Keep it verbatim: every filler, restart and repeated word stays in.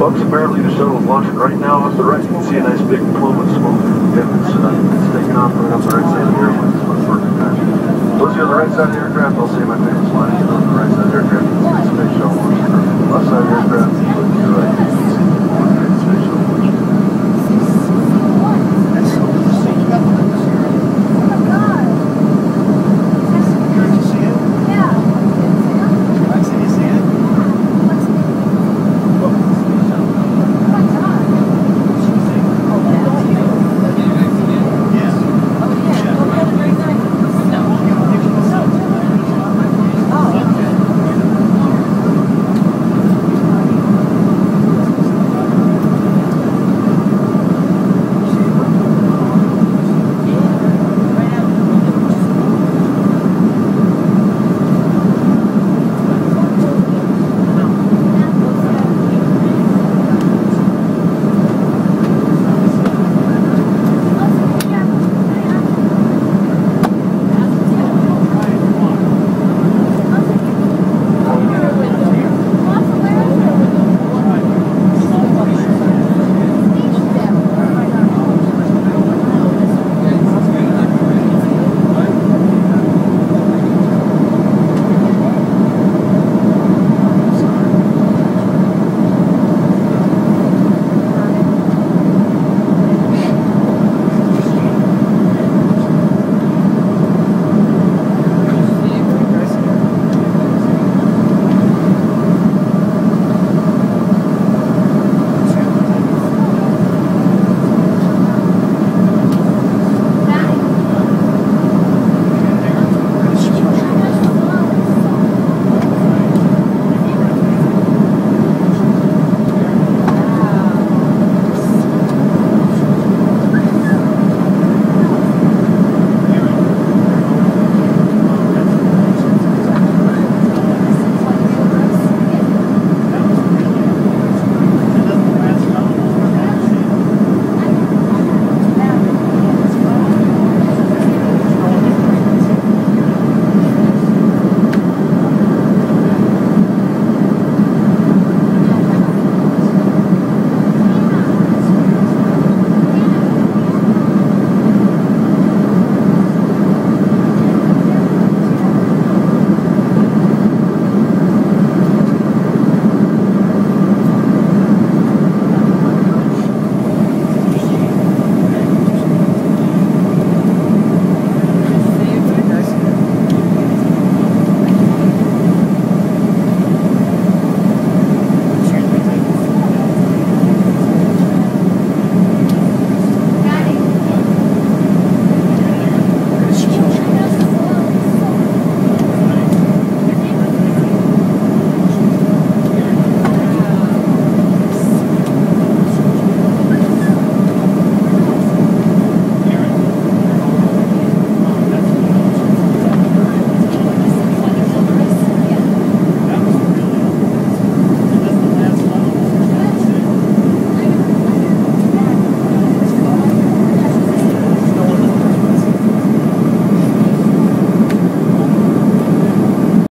folks. Apparently the shuttle is launching right now up the right. You can see a nice big plume of smoke. Yep, it's, uh, it's taking off right up the right side of the airplane. It's my perfect time. Those of you on the right side of the aircraft, I'll say my famous line. On the right side of the aircraft, you can see the space shuttle.